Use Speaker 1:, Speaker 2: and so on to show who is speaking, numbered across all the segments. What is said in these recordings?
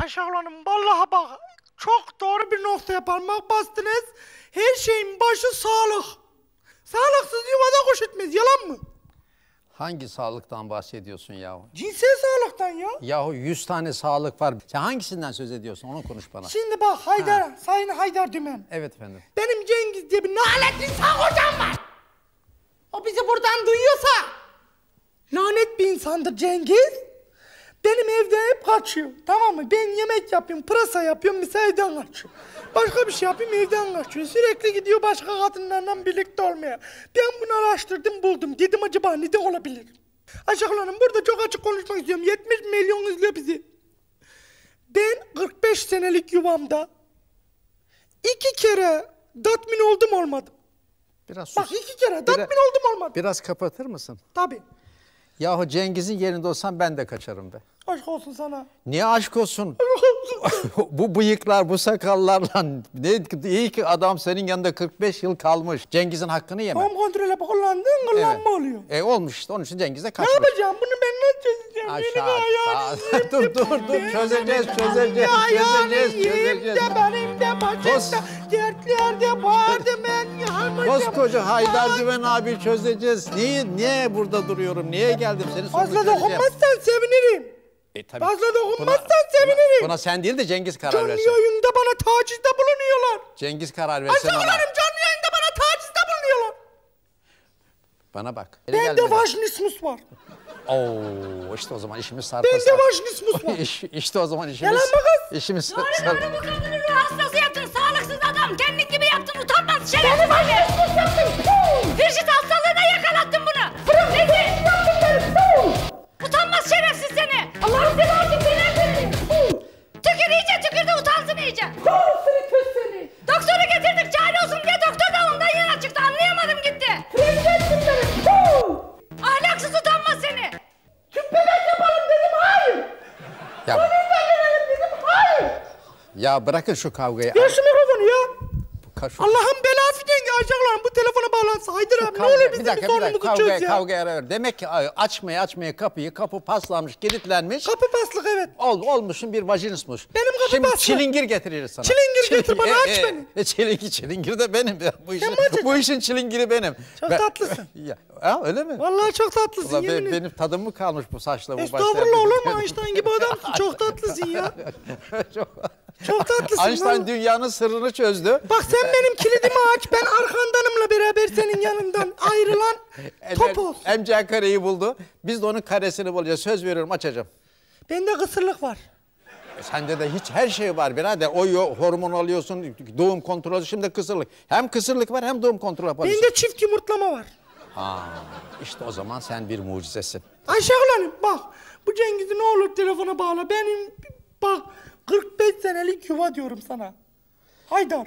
Speaker 1: Ayşe Hanım vallahi bak çok doğru bir noktaya parmak bastınız. Her şeyin başı sağlık. Sağlıksız yuvada kuş etmez, yalan mı?
Speaker 2: Hangi sağlıktan bahsediyorsun yahu?
Speaker 1: Cinsel sağlıktan ya.
Speaker 2: Yahu 100 tane sağlık var. Sen hangisinden söz ediyorsun? Onu konuş bana.
Speaker 1: Şimdi bak Haydar, Sayın Haydar Dümen.
Speaker 2: Evet efendim.
Speaker 1: Benim Cengiz diye bir nalet insan hocam var. O bizi buradan duyuyorsa lanet bir insandır Cengiz. Benim evde hep kaçıyor, tamam mı? Ben yemek yapıyorum, pırasa yapıyorum, mesela evden kaçıyor. Başka bir şey yapayım, evden kaçıyor. Sürekli gidiyor başka kadınlarla birlikte olmaya. Ben bunu araştırdım, buldum. Dedim acaba neden olabilir? Ayşe Hanım burada çok açık konuşmak istiyorum. 70 milyon izliyor bizi. Ben 45 senelik yuvamda 2 kere tatmin oldum olmadım.
Speaker 2: Biraz sus.
Speaker 1: Bak 2 kere tatmin oldum olmadım.
Speaker 2: Biraz kapatır mısın?
Speaker 1: Tabii.
Speaker 2: Yahu Cengiz'in yerinde olsam ben de kaçarım be.
Speaker 1: Aşk olsun sana.
Speaker 2: Niye aşk olsun? Bu bıyıklar, bu sakallarla ne iyi ki adam senin yanında 45 yıl kalmış. Cengiz'in hakkını yeme.
Speaker 1: Home kontrole kullandığın kullanma oluyor.
Speaker 2: Olmuş işte onun için Cengiz de
Speaker 1: Ne
Speaker 2: kaçmış.
Speaker 1: yapacağım? Bunu ben nasıl çözeceğim?
Speaker 2: Aşağı. Dur. Çözeceğiz.
Speaker 1: De benim de başımda dertlerde vardı ben yalnızım.
Speaker 2: Koskoca Haydar Dümen abi çözeceğiz. Niye burada duruyorum? Niye geldim? Seni
Speaker 1: Fazla dokunmazsan sevinirim.
Speaker 2: Tabii.
Speaker 1: Fazla dokunmazsan sevinirim.
Speaker 2: Buna sen değil de Cengiz karar
Speaker 1: Canlı
Speaker 2: versin.
Speaker 1: yayında bana tacizde bulunuyorlar.
Speaker 2: Cengiz karar versin ona.
Speaker 1: Aşağılarım canlı yayında bana tacizde bulunuyorlar.
Speaker 2: Bana bak.
Speaker 1: Bende vajinismus var.
Speaker 2: Oo, işte o zaman işimiz sarpa
Speaker 1: Bende vajinismus var.
Speaker 2: İşte o zaman işimiz.
Speaker 1: Yalan mı kız?
Speaker 2: İşimiz
Speaker 3: Doğru bu kadını ruh hastası yaptın, sağlıksız adam. Kendin gibi yaptın, utanmaz şerefsiz.
Speaker 1: Beni vajinismus yaptın.
Speaker 3: Firşit hastalığına yakalattın bunu. Rezil. Utanmaz şerefsiz seni.
Speaker 1: Allah'ın seversen beni efendim.
Speaker 3: Tükür iyice, tükür de utansın iyice.
Speaker 1: Seni köz seni.
Speaker 3: Doktoru getirdik, çare olsun diye doktor da ondan yana çıktı. Anlayamadım gitti.
Speaker 1: Prezidentim benim.
Speaker 3: Ahlaksız, utanmaz seni.
Speaker 1: Tüpbebek yapalım dedim, hayır.
Speaker 2: Ya,
Speaker 1: Verelim dedim, hayır.
Speaker 2: ya bırakın şu kavgayı.
Speaker 1: Ver şu mikrofonu ya.
Speaker 2: Şu
Speaker 1: Allah'ın belası denge Ayşe bu telefona bağlansa. Haydır abi ne olur bizim bir sorunumuzu çöz ya.
Speaker 2: Kavgaya ara ver. Demek ki açmaya kapı paslanmış, kilitlenmiş.
Speaker 1: Kapı paslık evet.
Speaker 2: Olmuşsun bir vajinismus.
Speaker 1: Benim kapı
Speaker 2: Şimdi
Speaker 1: paslı.
Speaker 2: çilingir getiririz sana.
Speaker 1: Çilingir getir bana, aç beni.
Speaker 2: Çilingir de benim. Bu işin çilingiri benim.
Speaker 1: Çok tatlısın.
Speaker 2: Öyle mi?
Speaker 1: Vallahi çok tatlısın
Speaker 2: Ulan
Speaker 1: yemin ederim.
Speaker 2: benim tadım mı kalmış bu saçla bu başta?
Speaker 1: Estağfurullah olur mu Einstein gibi adamsın. Çok tatlısın ya. Çok tatlısın.
Speaker 2: Einstein dünyanın sırrını çözdü.
Speaker 1: Bak sen benim kilidimi aç. Ben arkandanımla beraber senin yanından ayrılan top olsun.
Speaker 2: MC kareyi buldu. Biz de onun karesini bulacağız. Söz veriyorum açacağım.
Speaker 1: Bende kısırlık var.
Speaker 2: Sende de hiç her şey var birader. Hormon alıyorsun, doğum kontrolü, şimdi kısırlık. Hem kısırlık var hem doğum kontrolü yapıyorsun.
Speaker 1: Bende çift yumurtlama var.
Speaker 2: İşte o zaman sen bir mucizesin.
Speaker 1: Ayşe Hanım bak bu Cengiz'i ne olur telefona bağla. Benim bak 45 senelik yuva diyorum sana. Haydar.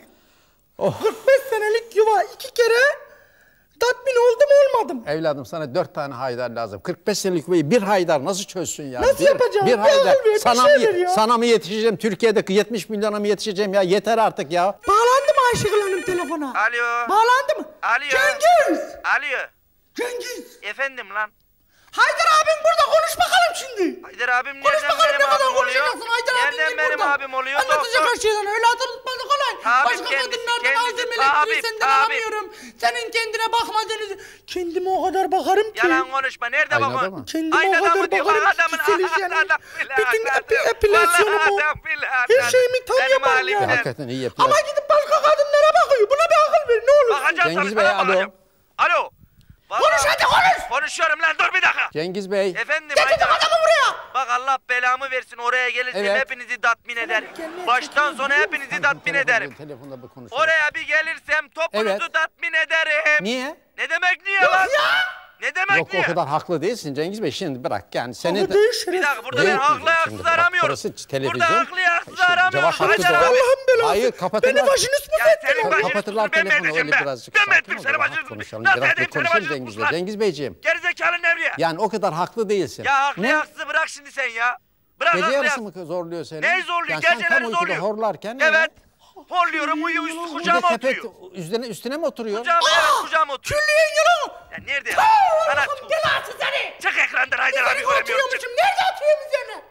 Speaker 1: 45 senelik yuva 2 kere tatmin oldum olmadım.
Speaker 2: Evladım sana 4 tane Haydar lazım. 45 senelik yuvayı bir Haydar nasıl çözsün ya?
Speaker 1: Nasıl yapacağım?
Speaker 2: Bir
Speaker 1: Bir
Speaker 2: Haydar.
Speaker 1: akıl ver, bir şey ver ya.
Speaker 2: Sana mı yetişeceğim? Türkiye'deki 70 milyona mı yetişeceğim ya? Yeter artık ya.
Speaker 1: Bağlandı mı Ayşe Hanım telefona?
Speaker 4: Alo.
Speaker 1: Bağlandı mı?
Speaker 4: Alo.
Speaker 1: Cengiz!
Speaker 4: Alo.
Speaker 1: Cengiz!
Speaker 4: Efendim lan.
Speaker 1: Haydar abim burada konuş bakalım şimdi.
Speaker 4: Haydar abim
Speaker 1: Konuş
Speaker 4: nereden
Speaker 1: bakalım
Speaker 4: benim
Speaker 1: ne kadar
Speaker 4: abim oluyor?
Speaker 1: konuşacaksın Haydar abim
Speaker 4: Nereden
Speaker 1: gel
Speaker 4: benim
Speaker 1: burada.
Speaker 4: abim oluyor?
Speaker 1: Anlatacak her şeyden öyle atılmadı kolay.
Speaker 4: Abim
Speaker 1: Başka
Speaker 4: kendisi,
Speaker 1: kadınlardan
Speaker 4: kendisi,
Speaker 1: aldım elektriği
Speaker 4: abim,
Speaker 1: senden
Speaker 4: abim.
Speaker 1: alamıyorum. Senin kendine bakmadığını... Kendime o kadar bakarım ki.
Speaker 4: Yalan konuşma. Nerede
Speaker 2: Aynada
Speaker 4: bakın?
Speaker 2: mı?
Speaker 1: Kendime o
Speaker 4: Aynada
Speaker 1: kadar
Speaker 4: mı diyor?
Speaker 1: bakarım ki
Speaker 4: Adamın
Speaker 1: kişiseleceğim.
Speaker 4: adam billahi
Speaker 1: Bütün
Speaker 4: adam.
Speaker 1: epilasyonumu,
Speaker 4: Vallahi adam billahi
Speaker 1: her
Speaker 4: adam.
Speaker 1: şeyimi tam
Speaker 4: Benim
Speaker 1: yaparım
Speaker 4: halim
Speaker 1: ya.
Speaker 4: ne?
Speaker 2: Hakikaten iyi yapıyor.
Speaker 1: Ama gidip başka kadınlara bakıyor. Buna bir akıl ver ne olur.
Speaker 4: Bakacağım
Speaker 2: Cengiz
Speaker 4: tabii,
Speaker 2: Bey,
Speaker 4: sana
Speaker 2: alo.
Speaker 4: bakacağım. Alo.
Speaker 1: Konuş hadi konuş.
Speaker 4: Konuşuyorum lan, dur bir dakika.
Speaker 2: Cengiz Bey.
Speaker 4: Efendim
Speaker 1: Getirdim
Speaker 4: Haydar.
Speaker 1: adamı buraya.
Speaker 4: Bak Allah belamı versin, oraya gelirsem
Speaker 2: Evet.
Speaker 4: hepinizi tatmin ederim.
Speaker 1: gelmeye
Speaker 4: Baştan sona hepinizi tatmin ederim.
Speaker 2: Telefonda bir konuşalım.
Speaker 4: Oraya bir gelirsem topunuzu
Speaker 2: Evet.
Speaker 4: tatmin ederim.
Speaker 2: Niye?
Speaker 4: Ne demek niye lan? Ne demek
Speaker 2: Yok
Speaker 4: niye?
Speaker 2: o kadar haklı değilsin Cengiz Bey. Şimdi bırak yani seni
Speaker 1: Ama
Speaker 2: de...
Speaker 1: değil
Speaker 4: Bir
Speaker 1: şeref.
Speaker 4: dakika, burada
Speaker 2: Değil
Speaker 4: ben haklı
Speaker 2: diyeceğim
Speaker 4: haksız
Speaker 2: şimdi. Bak,
Speaker 4: aramıyorum.
Speaker 2: burası televizyon.
Speaker 4: Burada haklı haksız
Speaker 2: Şimdi
Speaker 4: aramıyorum.
Speaker 2: cevap hakkı
Speaker 4: Haydar
Speaker 2: doğru.
Speaker 4: abi.
Speaker 1: Allah'ın belası.
Speaker 2: Hayır, kapatırlar.
Speaker 1: Beni vajinist mi
Speaker 4: Ya
Speaker 1: ettin?
Speaker 4: senin başını
Speaker 2: Kapatırlar
Speaker 4: tutsun, ben
Speaker 2: telefonu
Speaker 4: vereceğim
Speaker 2: öyle
Speaker 4: ben.
Speaker 2: birazcık.
Speaker 4: Ben
Speaker 2: Sakin
Speaker 4: verdim
Speaker 2: ol,
Speaker 4: seni
Speaker 2: rahat
Speaker 4: başını
Speaker 2: konuşalım.
Speaker 4: tutsun.
Speaker 2: Biraz bir
Speaker 4: Seni
Speaker 2: konuşalım
Speaker 4: başını
Speaker 2: Cengiz Bey.
Speaker 4: tutsun.
Speaker 2: Cengiz Beyciğim.
Speaker 4: Gerizekalı Nevriye.
Speaker 2: Yani o kadar haklı değilsin.
Speaker 4: Ya haklı
Speaker 2: Ne?
Speaker 4: haksız bırak şimdi sen ya. Bırak
Speaker 2: Gece
Speaker 4: haklı
Speaker 2: yarısı
Speaker 4: haksız.
Speaker 2: mı zorluyor seni?
Speaker 4: Neyi zorluyor?
Speaker 2: Yani sen tam
Speaker 4: Geceleri
Speaker 2: uykuda
Speaker 4: zorluyor.
Speaker 2: horlarken...
Speaker 4: Evet. Horluyorum, uyuyor, üstü
Speaker 2: Bir de
Speaker 4: kucağıma
Speaker 2: sepet
Speaker 4: oturuyor.
Speaker 2: üstüne mi oturuyor?
Speaker 4: Kucağıma oturuyor.
Speaker 1: Külliyen yalan.
Speaker 4: Ya nerede ya?
Speaker 1: Allah'ın
Speaker 4: Sana
Speaker 1: belası seni.
Speaker 4: çık ekrandan Haydar abi
Speaker 1: Üzerine
Speaker 4: göremiyorum. Çık.
Speaker 1: oturuyormuşum. Nerede oturuyorum üzerine?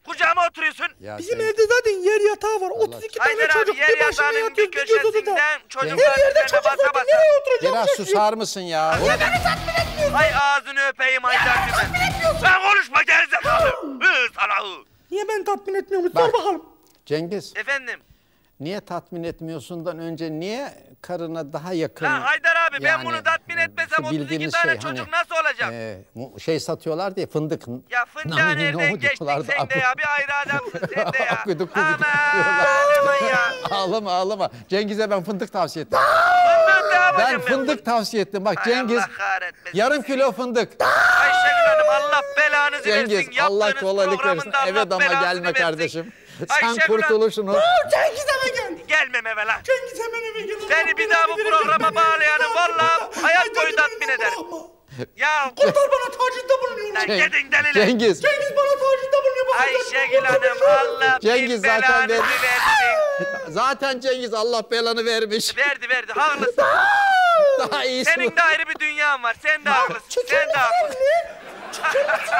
Speaker 4: kucağıma oturuyorsun.
Speaker 2: Ya
Speaker 1: Bizim
Speaker 2: sen-
Speaker 1: evde zaten yer yatağı var. 32 tane
Speaker 4: Haydar abi
Speaker 1: çocuk
Speaker 4: yer
Speaker 1: bir başına
Speaker 4: yatağının bir
Speaker 1: yatıyor. Bir göz odada.
Speaker 4: köşesinden
Speaker 1: Her
Speaker 4: çocuklar
Speaker 1: yerde
Speaker 4: üzerine
Speaker 1: çocuk
Speaker 4: basa
Speaker 1: var.
Speaker 4: basa.
Speaker 1: Nereye oturacağım?
Speaker 2: Biraz susar mısın ya?
Speaker 4: Ay ağzını öpeyim Haydar'cığım ben. Sen konuşma gerizekalı. Salağı.
Speaker 1: Niye ben tatmin etmiyorum? Sor bakalım.
Speaker 2: Cengiz,
Speaker 4: Efendim.
Speaker 2: niye tatmin etmiyorsundan önce niye karına daha yakın?
Speaker 4: Ha Haydar abi ben
Speaker 2: Yani,
Speaker 4: bunu tatmin etmesem
Speaker 2: şu
Speaker 4: 32
Speaker 2: bildiğiniz
Speaker 4: tane
Speaker 2: şey,
Speaker 4: çocuk
Speaker 2: hani,
Speaker 4: nasıl olacak?
Speaker 2: Şey satıyorlar diye fındık.
Speaker 4: Ya fındığa
Speaker 2: Namini
Speaker 4: nereden
Speaker 2: nohut
Speaker 4: geçtin
Speaker 2: diyorlardı.
Speaker 4: sen de ya? Bir ayrı adamsın sen de ya.
Speaker 2: Akıdık
Speaker 4: Aman
Speaker 2: kuzucuk diyorlar.
Speaker 4: aman ya.
Speaker 2: Ağlama ağlama. Cengiz'e ben fındık tavsiye ettim.
Speaker 4: Fındık ne
Speaker 2: Ben
Speaker 4: yapacağım
Speaker 2: fındık tavsiye ettim. Bak
Speaker 4: Ay
Speaker 2: Cengiz
Speaker 4: Allah kahretmesin.
Speaker 2: yarım kilo fındık.
Speaker 4: Ayşegül Hanım Allah belanızı
Speaker 2: Cengiz
Speaker 4: versin.
Speaker 2: Allah
Speaker 4: Yaptığınız
Speaker 2: kolaylık versin.
Speaker 4: programında Allah
Speaker 2: Eve dama
Speaker 4: belanızı
Speaker 2: gelme
Speaker 4: versin.
Speaker 2: kardeşim.
Speaker 4: Ayşegül
Speaker 2: Sen
Speaker 4: Hanım-
Speaker 2: kurtuluşunu.
Speaker 1: Cengiz eve gel.
Speaker 4: Gelmem eve lan.
Speaker 1: Cengiz hemen eve gel.
Speaker 4: Beni bir daha bu programa bağlayanın vallahi hayat boyu tatmin ederim. Ya
Speaker 1: Kurtar bana tacizde bulunuyor.
Speaker 4: lan
Speaker 2: Ceng-
Speaker 4: gidin delile.
Speaker 2: Cengiz.
Speaker 1: Cengiz bana tacizde bulunuyor. Bak,
Speaker 4: Ayşegül Hanım Allah
Speaker 2: Cengiz
Speaker 4: bin
Speaker 2: zaten
Speaker 4: belanızı
Speaker 2: ver-
Speaker 4: versin.
Speaker 2: Zaten Cengiz Allah belanı vermiş.
Speaker 4: Verdi haklısın.
Speaker 2: Daha iyisi.
Speaker 4: Senin de ayrı bir dünyan var. Sen de haklısın. Sen de haklısın.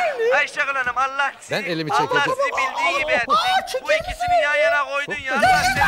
Speaker 4: Ayşegül Hanım Allah sizi,
Speaker 2: Ben elimi
Speaker 4: Allah
Speaker 2: çekeceğim.
Speaker 4: sizi bildiği gibi etsin. Bu ikisini yan yana koydun ya. Allah